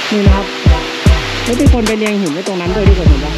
นี่นะครับแล้วมีคนไปเรียงหินไว้ตรงนั้นด้วยเห็นปะ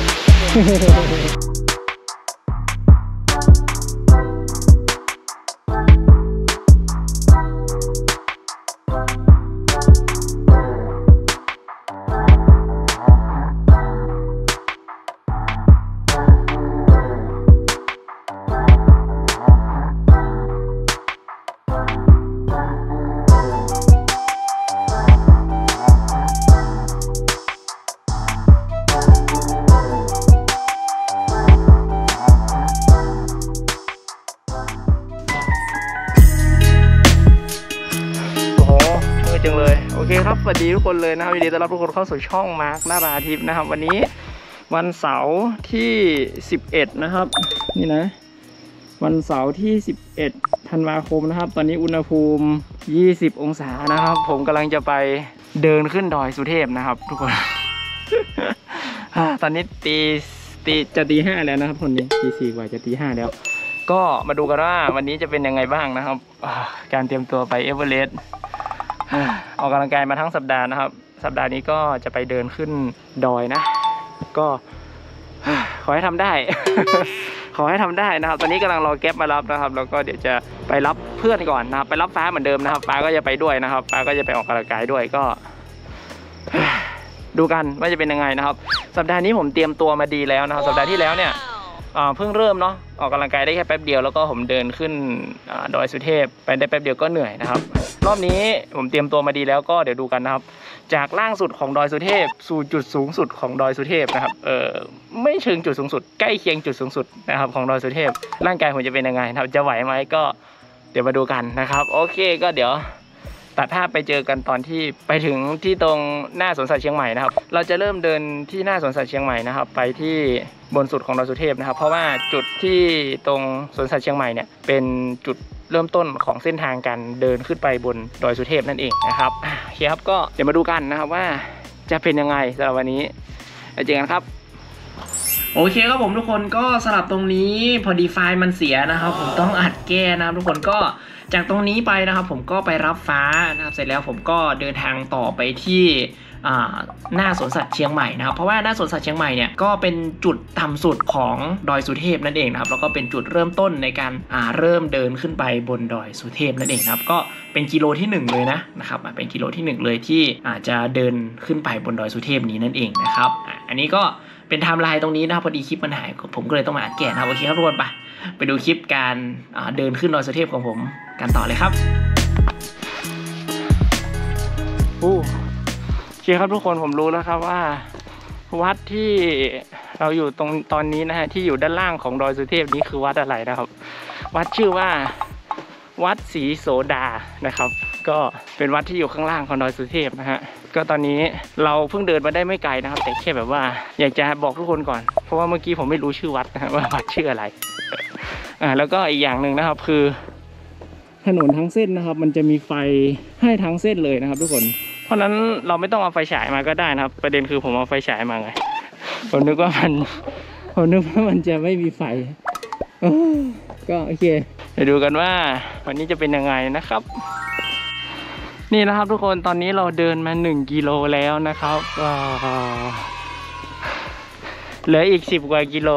จังเลยโอเคครับสวัสดีทุกคนเลยนะครับยินดีต้อนรับทุกคนเข้าสู่ช่องมาร์คหน้าราทิพย์นะครับวันนี้วันเสาร์ที่11นะครับนี่นะวันเสาร์ที่11ธันวาคมนะครับตอนนี้อุณหภูมิ20องศานะครับผมกำลังจะไปเดินขึ้นดอยสุเทพนะครับทุกคน ตอนนี้จะตี 5แล้วนะครับคนนี้ตี 4กว่าจะตี 5แล้วก็มาดูกันว่าวันนี้จะเป็นยังไงบ้างนะครับการเตรียมตัวไปเอเวอเรสต์ออกกำลังกายมาทั้งสัปดาห์นะครับสัปดาห์นี้ก็จะไปเดินขึ้นดอยนะก็ขอให้ทำได้ ขอให้ทำได้นะครับตอนนี้กำลังรอแก๊ปมารับนะครับแล้วก็เดี๋ยวจะไปรับเพื่อนก่อนนะครับไปรับฟ้าเหมือนเดิมนะครับฟ้าก็จะไปด้วยนะครับฟ้าก็จะไปออกกำลังกายด้วยก็ ดูกันว่าจะเป็นยังไงนะครับสัปดาห์นี้ผมเตรียมตัวมาดีแล้วนะครับสัปดาห์ที่แล้วเนี่ยเพิ่งเริ่มเนาะออกกำลังกายได้แค่แป๊บเดียวแล้วก็ผมเดินขึ้นดอยสุเทพไปได้แป๊บเดียวก็เหนื่อยนะครับรอบนี้ผมเตรียมตัวมาดีแล้วก็เดี๋ยวดูกันนะครับจากล่างสุดของดอยสุเทพสู่จุดสูงสุดของดอยสุเทพนะครับไม่เชิงจุดสูงสุดใกล้เคียงจุดสูงสุดนะครับของดอยสุเทพร่างกายผมจะเป็นยังไงนะครับจะไหวไหมก็เดี๋ยวมาดูกันนะครับโอเคก็เดี๋ยวตัดภาพไปเจอกันตอนที่ไปถึงที่ตรงหน้าสวนสัตว์เชียงใหม่นะครับเราจะเริ่มเดินที่หน้าสวนสัตว์เชียงใหม่นะครับไปที่บนสุดของดอยสุเทพนะครับเพราะว่าจุดที่ตรงสวนสัตว์เชียงใหม่เนี่ยเป็นจุดเริ่มต้นของเส้นทางการเดินขึ้นไปบนดอยสุเทพนั่นเองนะครับโอเคครับก็เดี๋ยวมาดูกันนะครับว่าจะเป็นยังไงสำหรับวันนี้ไปเจอกันครับโอเคครับผมทุกคนก็สลับตรงนี้พอดีไฟล์มันเสียนะครับผมต้องอัดแก้นะครับทุกคนก็จากตรงนี้ไปนะครับผมก็ไปรับฟ้านะครับเสร็จแล้วผมก็เดินทางต่อไปที่หน้าสวนสัตว์เชียงใหม่นะครับเพราะว่าหน้าสวนสัตว์เชียงใหม่เนี่ยก็เป็นจุดต่ำสุดของดอยสุเทพนั่นเองนะครับแล้วก็เป็นจุดเริ่มต้นในการเริ่มเดินขึ้นไปบนดอยสุเทพนั่นเองครับก็เป็นกิโลที่1เลยนะครับเป็นกิโลที่1เลยที่อาจจะเดินขึ้นไปบนดอยสุเทพนี้นั่นเองนะครับอันนี้ก็เป็นไทม์ไลน์ตรงนี้นะพอดีคลิปมันหายผมก็เลยต้องมาอัดแก้นะครับโอเคครับทุกคนไปดูคลิปการเดินขึ้นดอยสุเทพของผมกันต่อเลยครับโอเคครับทุกคนผมรู้แล้วครับว่าวัดที่เราอยู่ตรงตอนนี้นะฮะที่อยู่ด้านล่างของดอยสุเทพนี้คือวัดอะไรนะครับวัดชื่อว่าวัดศรีโสดานะครับก็เป็นวัดที่อยู่ข้างล่างของดอยสุเทพนะฮะก็ตอนนี้เราเพิ่งเดินมาได้ไม่ไกลนะครับแต่แค่แบบว่าอยากจะบอกทุกคนก่อนเพราะว่าเมื่อกี้ผมไม่รู้ชื่อวัดนะว่าวัดชื่ออะไรแล้วก็อีกอย่างหนึ่งนะครับคือถนนทั้งเส้นนะครับมันจะมีไฟให้ทั้งเส้นเลยนะครับทุกคนเพราะนั้นเราไม่ต้องเอาไฟฉายมาก็ได้นะครับประเด็นคือผมเอาไฟฉายมาไงผมนึกว่ามันจะไม่มีไฟก็โอเคไปดูกันว่าวันนี้จะเป็นยังไงนะครับนี่นะครับทุกคนตอนนี้เราเดินมา1กิโลแล้วนะครับเหลืออีก10กว่ากิโล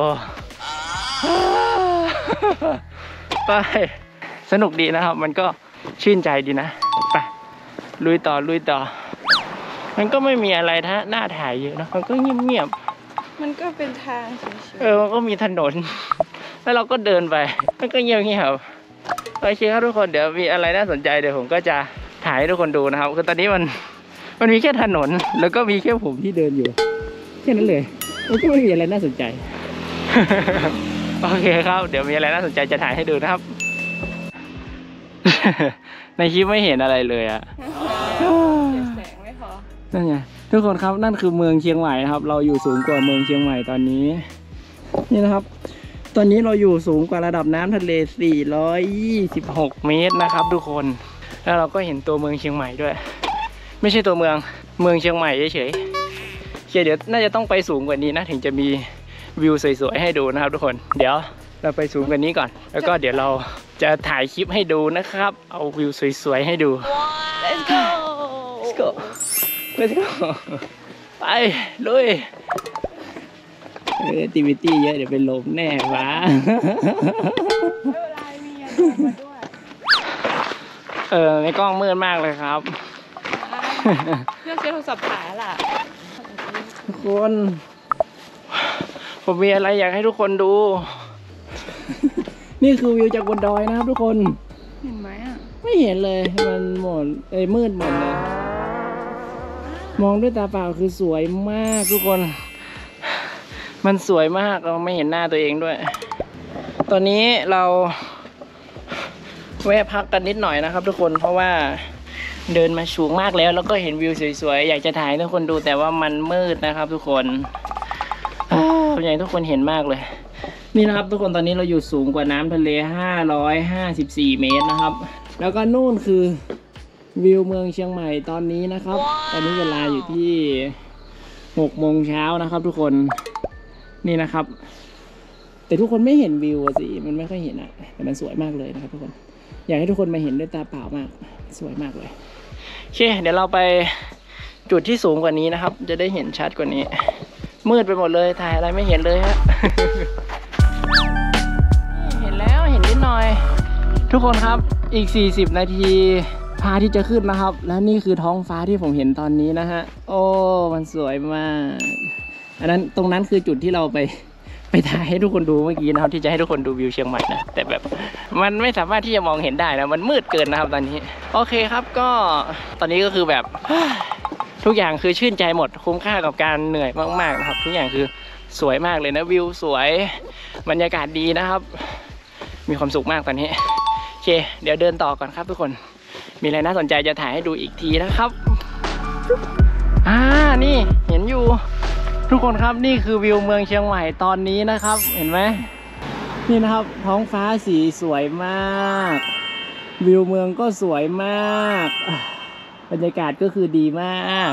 ไปสนุกดีนะครับมันก็ชื่นใจดีนะไปลุยต่อมันก็ไม่มีอะไรน่าถ่ายเยอะนะมันก็เงียบมันก็เป็นทางเฉยๆมันก็มีถนนแล้วเราก็เดินไปมันก็เงียบโอเคครับทุกคนเดี๋ยวมีอะไรน่าสนใจเดี๋ยวผมก็จะถ่ายให้ทุกคนดูนะครับคือตอนนี้มันมีแค่ถนนแล้วก็มีแค่ผมที่เดินอยู่แค่นั้นเลยมันก็ไม่มีอะไรน่าสนใจ โอเคครับเดี๋ยวมีอะไรน่าสนใจจะถ่ายให้ดูนะครับ ในคลิปไม่เห็นอะไรเลยอะแสงไม่พอนั่นไงทุกคนครับนั่นคือเมืองเชียงใหม่นะครับเราอยู่สูงกว่าเมืองเชียงใหม่ตอนนี้นี่นะครับตอนนี้เราอยู่สูงกว่าระดับน้ำทะเล426เมตรนะครับทุกคนแล้วเราก็เห็นตัวเมืองเชียงใหม่ด้วยไม่ใช่ตัวเมืองเชียงใหม่เฉยๆเดี๋ยวน่าจะต้องไปสูงกว่านี้นะถึงจะมีวิวสวยๆให้ดูนะครับทุกคนเดี๋ยวเราไปสูงกว่านี้ก่อนแล้วก็เดี๋ยวเราจะถ่ายคลิปให้ดูนะครับเอาวิวสวยๆให้ดู Let's go ไป let's go ไปลุยactivity เยอะเดี๋ยวเป็นลมแน่วะเวลามียาดมมาด้วยในกล้องมืดมากเลยครับเลือกใช้โทรศัพท์ถ่ายล่ะทุกคนผมมีอะไรอยากให้ทุกคนดู นี่คือวิวจากบนดอยนะครับทุกคนเห็นไหมอ่ะไม่เห็นเลยมันหมดมืดหมดเลยมองด้วยตาเปล่าคือสวยมากทุกคนมันสวยมากเราไม่เห็นหน้าตัวเองด้วยตอนนี้เราแวะพักกันนิดหน่อยนะครับทุกคนเพราะว่าเดินมาสูงมากแล้วก็เห็นวิวสวยๆอยากจะถ่ายให้ทุกคนดูแต่ว่ามันมืดนะครับทุกคนอยากให้ทุกคนเห็นมากเลยนี่นะครับทุกคนตอนนี้เราอยู่สูงกว่าน้ำทะเล554 เมตรนะครับแล้วก็นู่นคือวิวเมืองเชียงใหม่ตอนนี้นะครับตอนนี้เวลาอยู่ที่6 โมงเช้านะครับทุกคนนี่นะครับแต่ทุกคนไม่เห็นวิวสิมันไม่ค่อยเห็นอะแต่มันสวยมากเลยนะครับทุกคนอยากให้ทุกคนมาเห็นด้วยตาเปล่ามากสวยมากเลยโอเคเดี๋ยวเราไปจุดที่สูงกว่านี้นะครับจะได้เห็นชัดกว่านี้มืดไปหมดเลยถ่ายอะไรไม่เห็นเลยฮะ เห็นแล้วเห็นนิดหน่อยทุกคนครับอีก40 นาทีพระอาทิตย์จะขึ้นนะครับและนี่คือท้องฟ้าที่ผมเห็นตอนนี้นะฮะโอ้มันสวยมากอันนั้นตรงนั้นคือจุดที่เราไปถ่ายให้ทุกคนดูเมื่อกี้นะครับที่จะให้ทุกคนดูวิวเชียงใหม่นะแต่แบบมันไม่สามารถที่จะมองเห็นได้นะมันมืดเกินนะครับตอนนี้โอเคครับก็ตอนนี้ก็คือแบบ ทุกอย่างคือชื่นใจหมดคุ้มค่ากับการเหนื่อยมากๆนะครับทุกอย่างคือสวยมากเลยนะวิวสวยบรรยากาศดีนะครับมีความสุขมากตอนนี้โอเคเดี๋ยวเดินต่อก่อนครับทุกคนมีอะไรน่าสนใจจะถ่ายให้ดูอีกทีนะครับนี่เห็นอยู่ทุกคนครับนี่คือวิวเมืองเชียงใหม่ตอนนี้นะครับเห็นไหมนี่นะครับท้องฟ้าสีสวยมากวิวเมืองก็สวยมากบรรยากาศก็คือดีมาก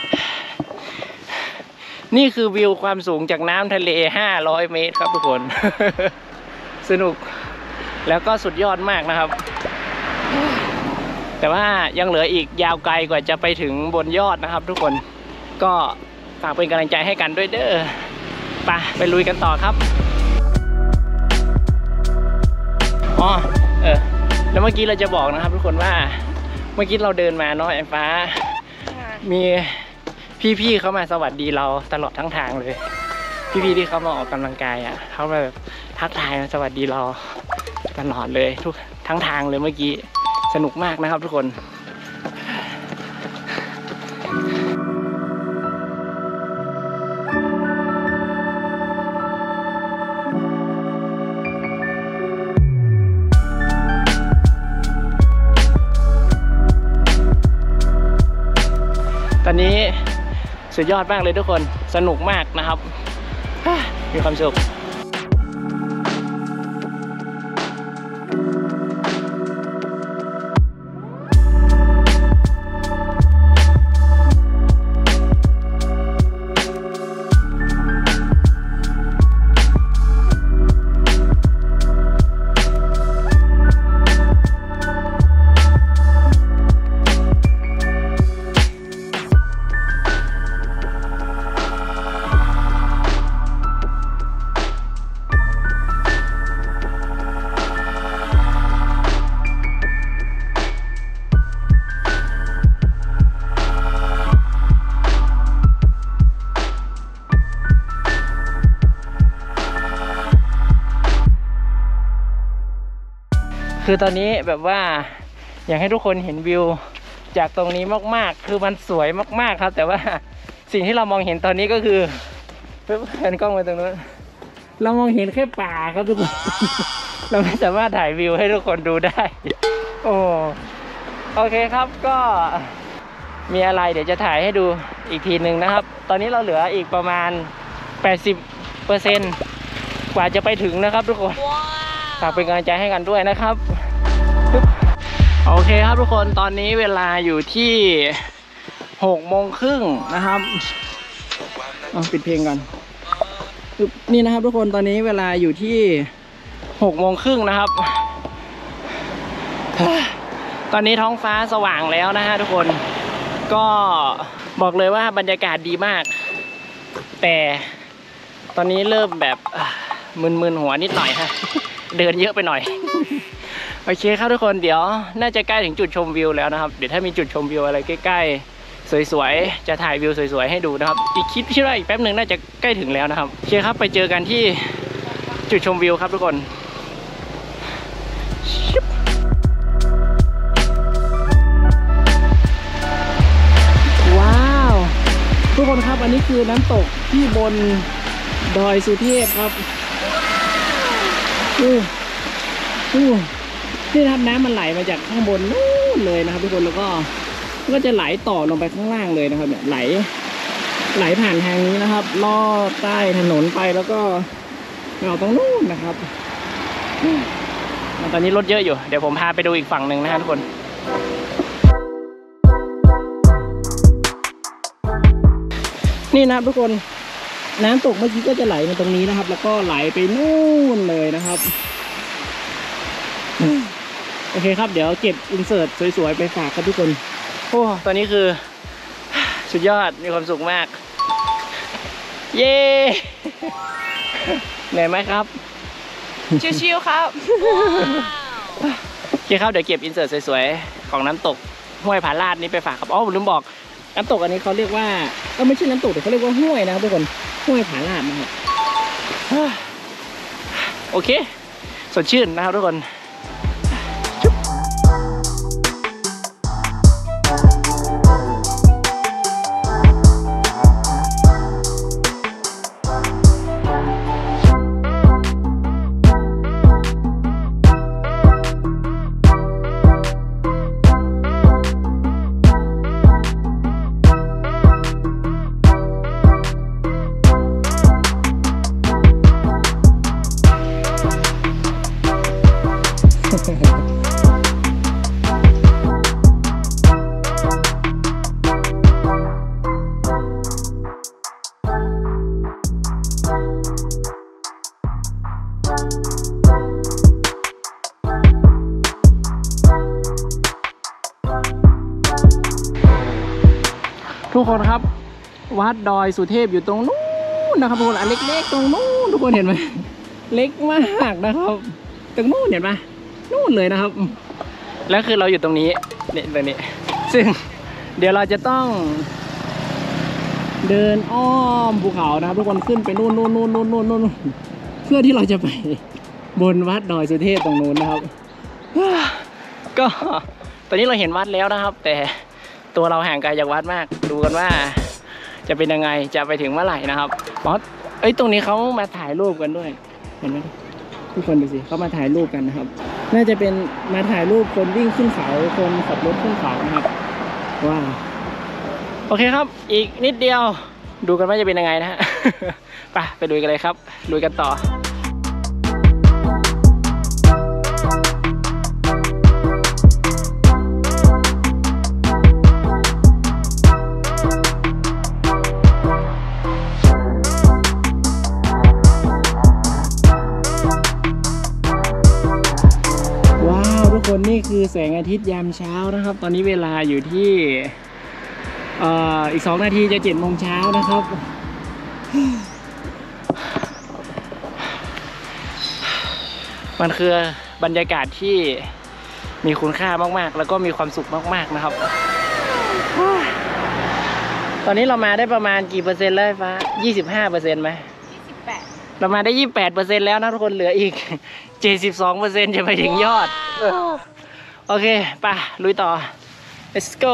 นี่คือวิวความสูงจากน้ำทะเล500 เมตรครับทุกคน สนุกแล้วก็สุดยอดมากนะครับแต่ว่ายังเหลืออีกยาวไกลกว่าจะไปถึงบนยอดนะครับทุกคนก็ฝากเป็นกำลังใจให้กันด้วยเด้อไปลุยกันต่อครับแล้วเมื่อกี้เราจะบอกนะครับทุกคนว่าเมื่อกี้เราเดินมาเนาะไอ้ฟ้ามีพี่ๆเขามาสวัสดีเราตลอดทั้งทางเลยพี่ๆที่เขามาออกกำลังกายเขาแบบทักทายมาสวัสดีเราตลอดเลยทุกทั้งทางเลยเมื่อกี้สนุกมากนะครับทุกคนตอนนี้สุดยอดมากเลยทุกคนสนุกมากนะครับมีความสุขคือตอนนี้แบบว่าอยากให้ทุกคนเห็นวิวจากตรงนี้มากๆคือมันสวยมากๆครับแต่ว่าสิ่งที่เรามองเห็นตอนนี้ก็คือเพื่อนกล้องไปตรงนู้นเรามองเห็นแค่ป่าครับทุกคน เราไม่สามารถถ่ายวิวให้ทุกคนดูได้โอเคครับก็มีอะไรเดี๋ยวจะถ่ายให้ดูอีกทีหนึ่งนะครับตอนนี้เราเหลืออีกประมาณ 80% กว่าจะไปถึงนะครับทุกคนฝากเป็นกำลังใจให้กันด้วยนะครับโอเคครับทุกคนตอนนี้เวลาอยู่ที่6 โมงครึ่งนะครับปิดเพลงก่อนนี่นะครับทุกคนตอนนี้เวลาอยู่ที่6 โมงครึ่งนะครับตอนนี้ท้องฟ้าสว่างแล้วนะฮะทุกคนก็บอกเลยว่าบรรยากาศดีมากแต่ตอนนี้เริ่มแบบมึนๆหัวนิดหน่อยฮะ เดินเยอะไปหน่อย โอเคครับทุกคนเดี๋ยวน่าจะใกล้ถึงจุดชมวิวแล้วนะครับเดี๋ยวถ้ามีจุดชมวิวอะไรใกล้ๆสวยๆจะถ่ายวิวสวยๆให้ดูนะครับอีกคิดว่าอีกแป๊บหนึ่งน่าจะใกล้ถึงแล้วนะครับโอเคครับไปเจอกันที่จุดชมวิวครับทุกคนว้าวทุกคนครับอันนี้คือน้ำตกที่บนดอยสุเทพครับนี่นะครับน้ำมันไหลมาจากข้างบนนู่นเลยนะครับทุกคนแล้วก็จะไหลต่อลงไปข้างล่างเลยนะครับเนี่ยไหลผ่านทางนี้นะครับลอดใต้ถนนไปแล้วก็เราตรงนู้นนะครับตอนนี้รถเยอะอยู่เดี๋ยวผมพาไปดูอีกฝั่งหนึ่งนะครับทุกคนนี่นะครับทุกคนน้ำตกเมื่อกี้ก็จะไหลมาตรงนี้นะครับแล้วก็ไหลไปนู่นเลยนะครับโอเคครับเดี๋ยวเก็บอินเสิร์ตสวยๆไปฝากครับทุกคนโอ้ตอนนี้คือสุดยอดมีความสุขมากเย้เหนื่อยไหมครับชิวๆครับโอเคครับเดี๋ยวเก็บอินเสิร์ตสวยๆของน้ำตกห้วยผาลาดนี้ไปฝากครับอ๋อผมลืมบอกน้ำตกอันนี้เขาเรียกว่าไม่ใช่น้ำตกแต่เขาเรียกว่าห้วยนะครับทุกคนห้วยผาลาดนะครับโอเคสดชื่นนะครับทุกคนทุกคนครับวัดดอยสุเทพอยู่ตรงนู้นนะครับทุกคนอันเล็กๆตรงนู้นทุกคนเห็นไหมเล็กมากนะครับตรงนู้นเห็นไหมนู่นเลยนะครับแล้วคือเราอยู่ตรงนี้เนี่ยตรงนี้ซึ่งเดี๋ยวเราจะต้องเดินอ้อมภูเขานะครับทุกคนขึ้นไปนู่นเพื่อที่เราจะไปบนวัดดอยสุเทพตรงนู้นนะครับก็ตอนนี้เราเห็นวัดแล้วนะครับแต่ตัวเราห่างไกลจากวัดมากดูกันว่าจะเป็นยังไงจะไปถึงเมื่อไหร่นะครับอ๋อตรงนี้เขามาถ่ายรูปกันด้วยเห็นไหมทุกคนดูสิเขามาถ่ายรูปกันนะครับน่าจะเป็นมาถ่ายรูปคนวิ่งขึ้นเขาคนขับรถขึ้นเขานะครับว้าวโอเคครับอีกนิดเดียวดูกันว่าจะเป็นยังไงนะฮะ ไปดูกันเลยครับดูกันต่อคนนี่คือแสงอาทิตย์ยามเช้านะครับตอนนี้เวลาอยู่ที่อีก2 นาทีจะ7 โมงเช้านะครับมันคือบรรยากาศที่มีคุณค่ามากๆแล้วก็มีความสุขมากๆนะครับตอนนี้เรามาได้ประมาณกี่เปอร์เซ็นต์แล้วฟ้า25%ไหม28เรามาได้28%แล้วนะทุกคนเหลืออีก72%จะไปถึงยอดโอเคไปลุยต่อ let's go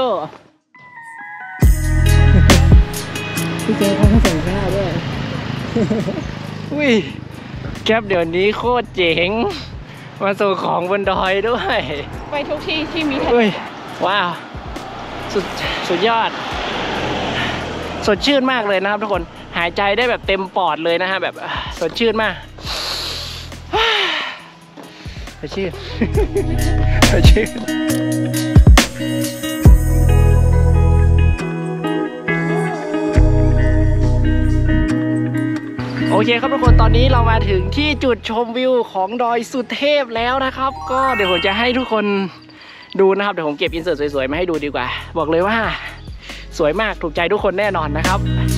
พี่เจเขาส่งข้าวด้วยอุ้ยแคปเดี๋ยวนี้โคตรเจ๋งมาส่งของบนดอยด้วยไปทุกที่ที่มีทะเลว้าวสุดยอดสดชื่นมากเลยนะครับทุกคนหายใจได้แบบเต็มปอดเลยนะฮะแบบสดชื่นมากสดชื่น สดชื่นโอเคครับทุกคนตอนนี้เรามาถึงที่จุดชมวิวของดอยสุเทพแล้วนะครับก็เดี๋ยวผมจะให้ทุกคนดูนะครับเดี๋ยวผมเก็บอินเสิร์ตสวยๆมาให้ดูดีกว่าบอกเลยว่าสวยมากถูกใจทุกคนแน่นอนนะครับ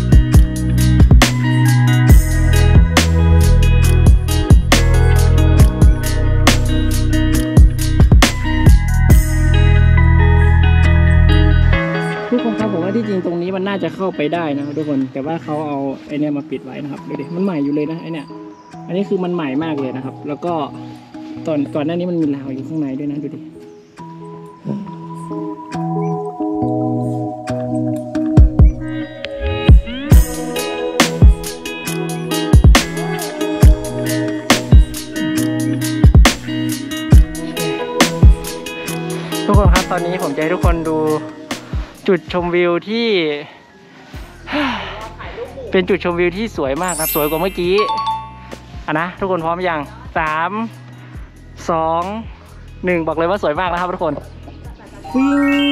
ทุกคนครับผมว่าที่จริงตรงนี้มันน่าจะเข้าไปได้นะครับทุกคนแต่ว่าเขาเอาไอเนี้ยมาปิดไว้นะครับดูดิมันใหม่อยู่เลยนะไอเนี้ยอันนี้คือมันใหม่มากเลยนะครับแล้วก็ก่อนหน้านี้มันมีราวอยู่ข้างในด้วยนะดูดิทุกคนครับตอนนี้ผมจะให้ทุกคนดูจุดชมวิวที่เป็นจุดชมวิวที่สวยมากครับสวยกว่าเมื่อกี้นะทุกคนพร้อมยัง3 2 1บอกเลยว่าสวยมากนะครับทุกคนวิ่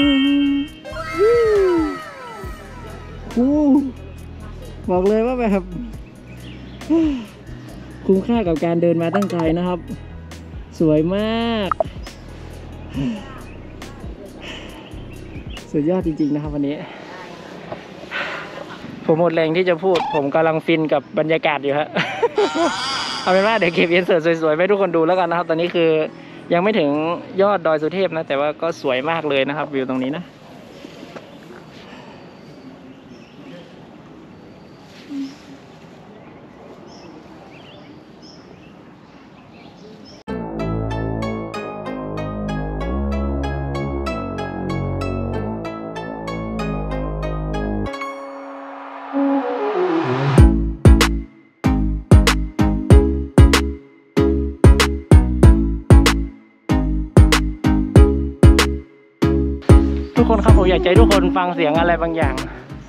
งบอกเลยว่าแบบคุ้มค่ากับการเดินมาตั้งไกลนะครับสวยมากสุดยอดจริงๆนะครับวันนี้ผมหมดแรงที่จะพูดผมกำลังฟินกับบรรยากาศอยู่ฮะ เอาเป็นว่าเดี๋ยวเก็บอินเสิร์ตสวยๆให้ทุกคนดูแล้วกันนะครับตอนนี้คือยังไม่ถึงยอดดอยสุเทพนะแต่ว่าก็สวยมากเลยนะครับวิวตรงนี้นะทุกคนครับผมอยากให้ทุกคนฟังเสียงอะไรบางอย่าง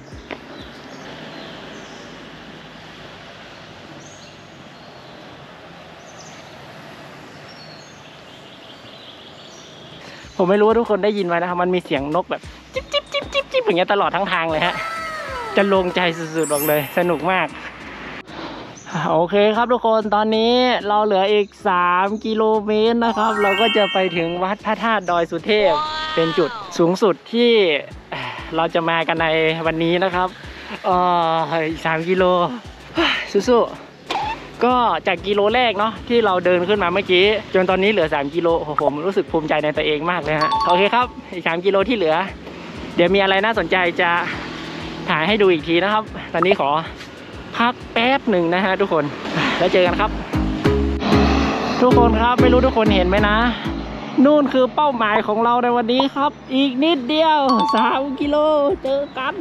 ผมไม่รู้ว่าทุกคนได้ยินไหมนะครับมันมีเสียงนกแบบจิ๊บจิ๊บจิ๊บจิ๊บจิ๊บอย่างเงี้ยตลอดทั้งทางเลยฮะจะลงใจสุดๆบอกเลยสนุกมากโอเคครับทุกคนตอนนี้เราเหลืออีก3 กิโลเมตรนะครับเราก็จะไปถึงวัดพระธาตุดอยสุเทพเป็นจุดสูงสุดที่เราจะมากันในวันนี้นะครับอีก3 กิโลสู้ๆก็จากกิโลแรกเนาะที่เราเดินขึ้นมาเมื่อกี้จนตอนนี้เหลือ3 กิโลผมรู้สึกภูมิใจในตัวเองมากเลยฮะโอเคครับอีก3 กิโลที่เหลือเดี๋ยวมีอะไรน่าสนใจจะถ่ายให้ดูอีกทีนะครับตอนนี้ขอพักแป๊บหนึ่งนะฮะทุกคนแล้วเจอกันครับทุกคนครับไม่รู้ทุกคนเห็นไหมนะนู่นคือเป้าหมายของเราในวันนี้ครับอีกนิดเดียว3 กิโลเจอกัน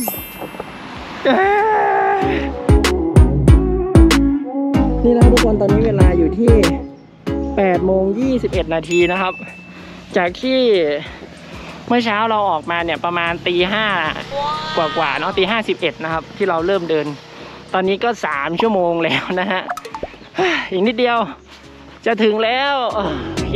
นี่นะทุกคนตอนนี้เวลาอยู่ที่8:21 นาทีนะครับจากที่เมื่อเช้าเราออกมาเนี่ยประมาณ5:00 กว่าๆเนาะ5:11นะครับที่เราเริ่มเดินตอนนี้ก็3 ชั่วโมงแล้วนะฮะอีกนิดเดียวจะถึงแล้วโอเค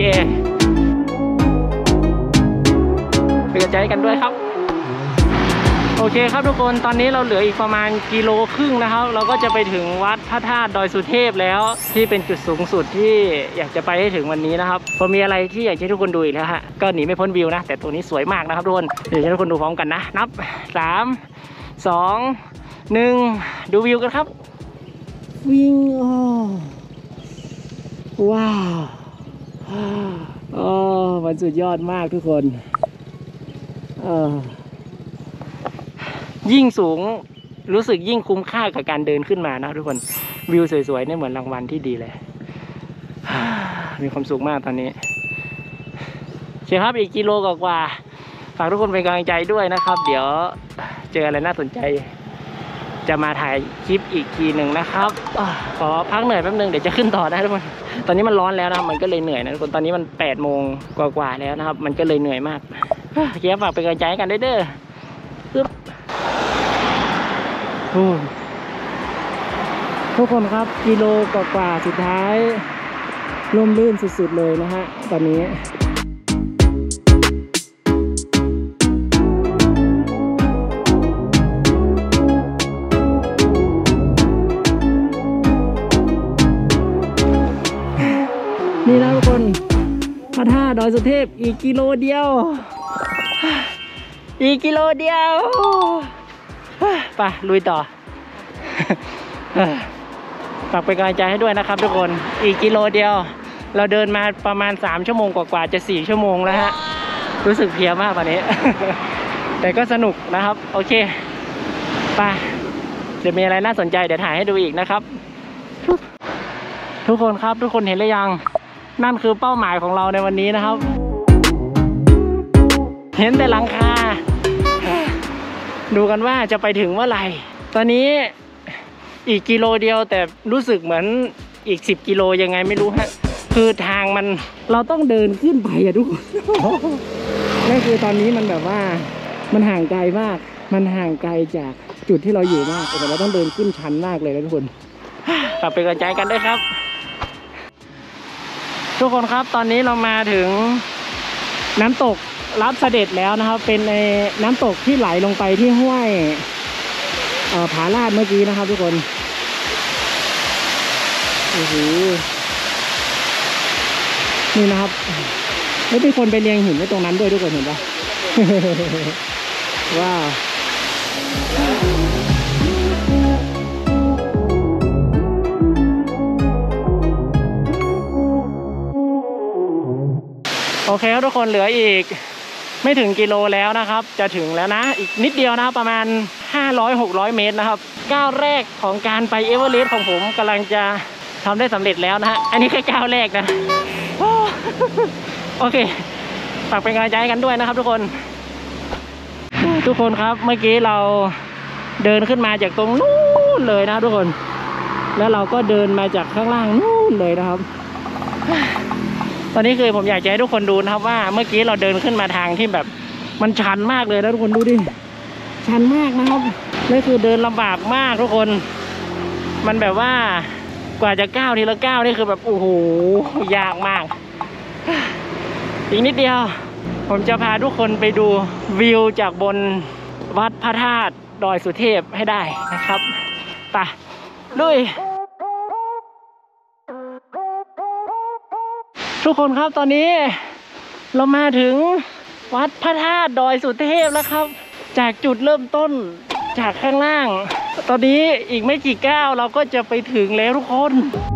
เป็นกำลังใจกันด้วยครับโอเคครับทุกคนตอนนี้เราเหลืออีกประมาณ1.5 กิโลนะครับเราก็จะไปถึงวัดพระธาตุดอยสุเทพแล้วที่เป็นจุดสูงสุดที่อยากจะไปให้ถึงวันนี้นะครับผมมีอะไรที่อยากให้ทุกคนดูอีกแล้วฮะก็หนีไม่พ้นวิวนะแต่ตัวนี้สวยมากนะครับทุกคนเดี๋ยวให้ทุกคนดูพร้อมกันนะนับ3 2 1ดูวิวกันครับวิ่งว้าวมันสุดยอดมากทุกคนยิ่งสูงรู้สึกยิ่งคุ้มค่ากับการเดินขึ้นมานะทุกคนวิวสวยๆเนี่ยเหมือนรางวัลที่ดีเลยมีความสุขมากตอนนี้เชียร์ครับอีกกิโลกว่าฝากทุกคนเป็นกำลังใจด้วยนะครับเดี๋ยวเจออะไรน่าสนใจจะมาถ่ายคลิปอีกทีหนึ่งนะครับขอพักเหนื่อยแป๊บนึงเดี๋ยวจะขึ้นต่อได้ทุกคนตอนนี้มันร้อนแล้วนะมันก็เลยเหนื่อยนะทุกคนตอนนี้มัน8:00 กว่าแล้วนะครับมันก็เลยเหนื่อยมากเชียร์ฝากเป็นกำลังใจกันด้วยเด้อทุกคนครับกิโลกว่าสุดท้ายร่มรื่นสุดๆเลยนะฮะตอนนี้นี่นะทุกคนพระธาตุดอยสุเทพอีกกิโลเดียวอีกกิโลเดียวไปลุยต่อฝากเป็นกำลังใจให้ด้วยนะครับทุกคนอีกกิโลเดียวเราเดินมาประมาณ3 ชั่วโมงกว่าจะ4 ชั่วโมงแล้วฮะรู้สึกเพลียมากวันนี้ แต่ก็สนุกนะครับโอเคไปเดี๋ยวมีอะไรน่าสนใจเดี๋ยวถ่ายให้ดูอีกนะครับทุกคนครับทุกคนเห็นหรือยังนั่นคือเป้าหมายของเราในวันนี้นะครับเห็นแต่หลังคาดูกันว่าจะไปถึงเมื่อไหร่ตอนนี้อีกกิโลเดียวแต่รู้สึกเหมือนอีก10 กิโลยังไงไม่รู้ฮะคือทางมันเราต้องเดินขึ้นไปอะทุกคนนั่นคือตอนนี้มันแบบว่ามันห่างไกลมากมันห่างไกลจากจุดที่เราอยู่มากแต่เราต้องเดินขึ้นชันมากเลยนะทุกคนกลับไปกระจายกันด้วยครับทุกคนครับตอนนี้เรามาถึงน้ำตกรับเสด็จแล้วนะครับเป็นในน้ำตกที่ไหลลงไปที่ห้วยผาลาดเมื่อกี้นะครับทุกคนโอ้โหนี่นะครับแล้วมีคนไปเรียงหินไว้ตรงนั้นด้วยทุกคนเห็นปะ ว้าวโอเคครับทุกคนเหลืออีกไม่ถึงกิโลแล้วนะครับจะถึงแล้วนะอีกนิดเดียวนะประมาณ500-600 เมตรนะครับก้าวแรกของการไปเอเวอเรสต์ของผมกำลังจะทำได้สำเร็จแล้วนะฮะอันนี้แค่ก้าวแรกนะโอเคฝากเป็นกำลังใจกันด้วยนะครับทุกคนครับเมื่อกี้เราเดินขึ้นมาจากตรงนู้นเลยนะทุกคนแล้วเราก็เดินมาจากข้างล่างนู้นเลยนะครับตอนนี้คือผมอยากจะให้ทุกคนดูนะครับว่าเมื่อกี้เราเดินขึ้นมาทางที่แบบมันชันมากเลยนะทุกคนดูดิชันมากนะครับนี่คือเดินลำบากมากทุกคนมันแบบว่ากว่าจะก้าวทีละก้าวนี่คือแบบโอ้โหยากมากอีกนิดเดียวผมจะพาทุกคนไปดูวิวจากบนวัดพระธาตุดอยสุเทพให้ได้นะครับไปลุยทุกคนครับตอนนี้เรามาถึงวัดพระธาตุดอยสุเทพแล้วครับจากจุดเริ่มต้นจากข้างล่างตอนนี้อีกไม่กี่ก้าวเราก็จะไปถึงแล้วทุกคน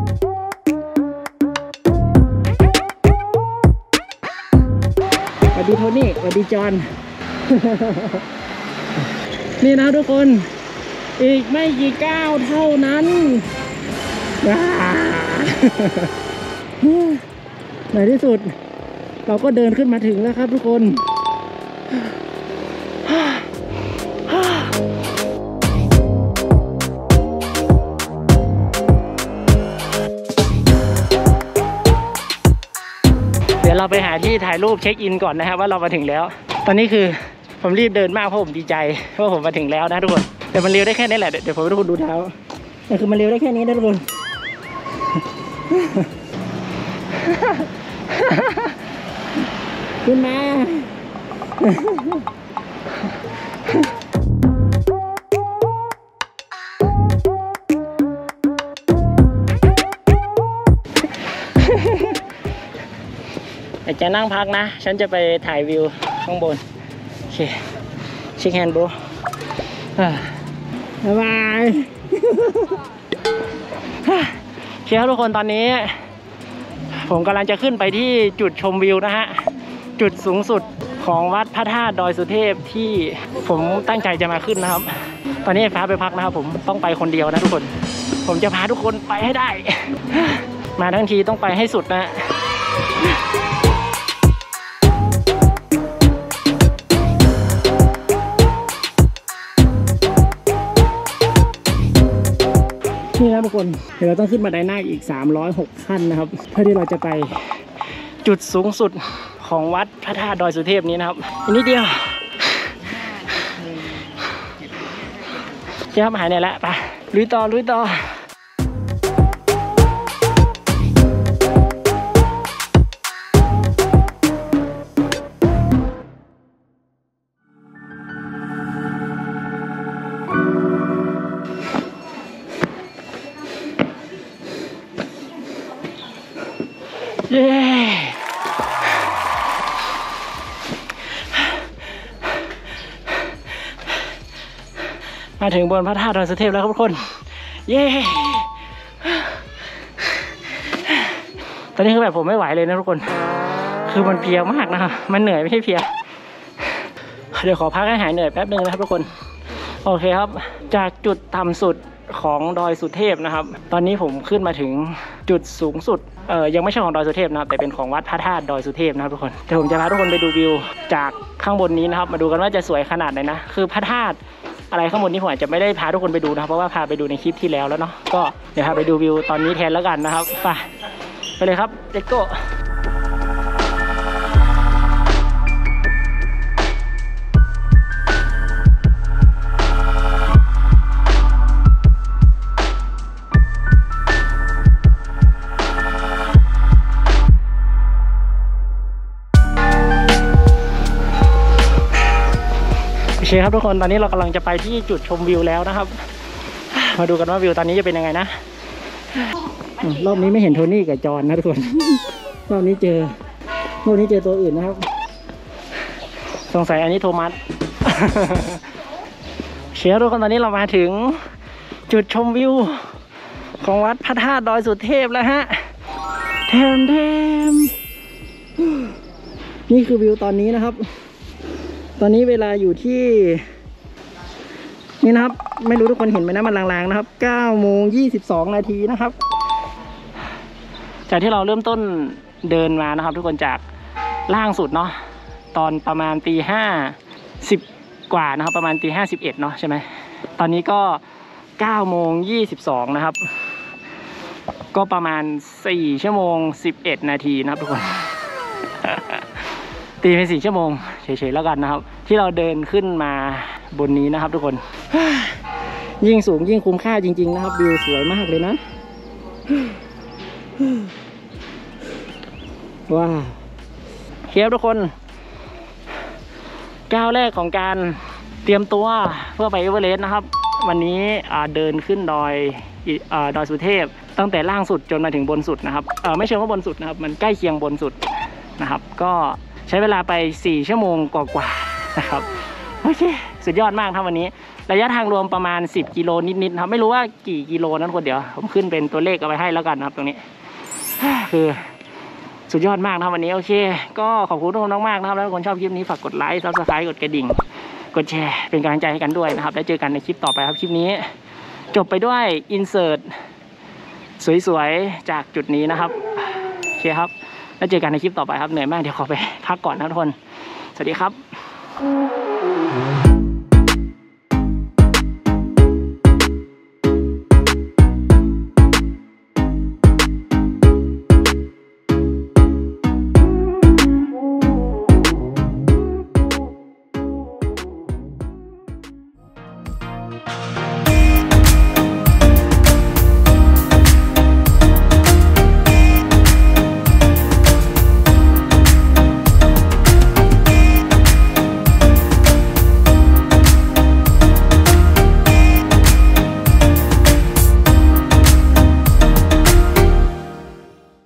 สวัสดีโทนี่สวัสดีจอน นี่นะทุกคนอีกไม่กี่ก้าวเท่านั้น ในที่สุดเราก็เดินขึ้นมาถึงแล้วครับทุกคนเดี๋ยวเราไปหาที่ถ่ายรูปเช็คอินก่อนนะครับว่าเรามาถึงแล้วตอนนี้คือผมรีบเดินมากเพราะผมดีใจว่าผมมาถึงแล้วนะทุกคนแต่มันเร็วได้แค่นี้แหละเดี๋ยวผมให้ทุกคนดูเท้าแต่คือมันเร็วได้แค่นี้นะทุกคนขึ้นมาจะนั่งพักนะฉันจะไปถ่ายวิวข้างบนโอเคเช็คแฮนด์บรบ๊ายบายโอเคครับทุกคนตอนนี้ผมกำลังจะขึ้นไปที่จุดชมวิวนะฮะจุดสูงสุดของวัดพระธาตุดอยสุเทพที่ผมตั้งใจจะมาขึ้นนะครับตอนนี้ฟ้าไปพักนะครับผมต้องไปคนเดียวนะทุกคนผมจะพาทุกคนไปให้ได้มาทั้งทีต้องไปให้สุดนะนี่นะทุกคนเดี๋ยวเราต้องขึ้นบันไดหน้าอีก306 ขั้นนะครับเพื่อที่เราจะไปจุดสูงสุดของวัดพระธาตุดอยสุเทพนี้นะครับอีกนิดเดียวเจ้าหายไหนแล้วไปลุยต่อเย้มาถึงบนพระธาตุดอยสุเทพแล้วครับทุกคนเย้ตอนนี้คือแบบผมไม่ไหวเลยนะทุกคนคือมันเพลียมากนะครับมันเหนื่อยไม่ใช่เพลียเดี๋ยวขอพักให้หายเหนื่อยแป๊บนึงนะครับทุกคนโอเคครับจากจุดต่ำสุดของดอยสุเทพนะครับตอนนี้ผมขึ้นมาถึงจุดสูงสุดยังไม่ใช่ของดอยสุเทพนะครับแต่เป็นของวัดพระธาตุดอยสุเทพนะครับทุกคนเดี๋ยวผมจะพาทุกคนไปดูวิวจากข้างบนนี้นะครับมาดูกันว่าจะสวยขนาดไหนนะคือพระธาตุอะไรข้างบนนี้ผมอาจจะไม่ได้พาทุกคนไปดูนะครับเพราะว่าพาไปดูในคลิปที่แล้วแล้วเนาะก็เดี๋ยวพาไปดูวิวตอนนี้แทนแล้วกันนะครับไปเลยครับเลตโก้โอเคครับทุกคนตอนนี้เรากำลังจะไปที่จุดชมวิวแล้วนะครับมาดูกันว่าวิวตอนนี้จะเป็นยังไงนะรอบนี้ไม่เห็นโทนี่กับจอนนะทุกคนรอบนี้เจอตัวอื่นนะครับสงสัยอันนี้โทมัสเชียร์ทุกคนตอนนี้เรามาถึงจุดชมวิวของวัดพระธาตุดอยสุเทพแล้วฮะแทมนี่คือวิวตอนนี้นะครับตอนนี้เวลาอยู่ที่นี่นะครับไม่รู้ทุกคนเห็นไหมนะมันลางๆนะครับ9:22 นาทีนะครับจากที่เราเริ่มต้นเดินมานะครับทุกคนจากล่างสุดเนาะตอนประมาณ5:10 กว่านะครับประมาณ5:11เนาะใช่ไหมตอนนี้ก็9:22 นะครับก็ประมาณ4:11 นาทีนะครับทุกคนตีเป็น4 ชั่วโมงเฉยๆแล้วกันนะครับที่เราเดินขึ้นมาบนนี้นะครับทุกคนยิ่งสูงยิ่งคุ้มค่าจริงๆนะครับวิวสวยมากเลยนะว้าวเชียร์ทุกคนก้าวแรกของการเตรียมตัวเพื่อไปเอเวอเรสต์นะครับวันนี้เดินขึ้นดอยสุเทพตั้งแต่ล่างสุดจนมาถึงบนสุดนะครับไม่เชิงว่าบนสุดนะครับมันใกล้เคียงบนสุดนะครับก็ใช้เวลาไป4 ชั่วโมงกว่าๆนะครับโอเคสุดยอดมากครับวันนี้ระยะทางรวมประมาณ10 กิโลนิดๆครับไม่รู้ว่ากี่กิโลนั้นคนเดี๋ยวผมขึ้นเป็นตัวเลขเอาไว้ให้แล้วกันนะครับตรงนี้คือสุดยอดมากนะครับวันนี้โอเคก็ขอบคุณทุกคนมากๆนะครับแล้วทุกคนชอบคลิปนี้ฝากกดไลค์ Subscribe กดกระดิ่งกดแชร์เป็นกำลังใจให้กันด้วยนะครับแล้วเจอกันในคลิปต่อไปครับคลิปนี้จบไปด้วยอินเสิร์ตสวยๆจากจุดนี้นะครับโอเคครับแล้วเจอกันในคลิปต่อไปครับเหนื่อยมากเดี๋ยวขอไปพักก่อนนะทุกคนสวัสดีครับ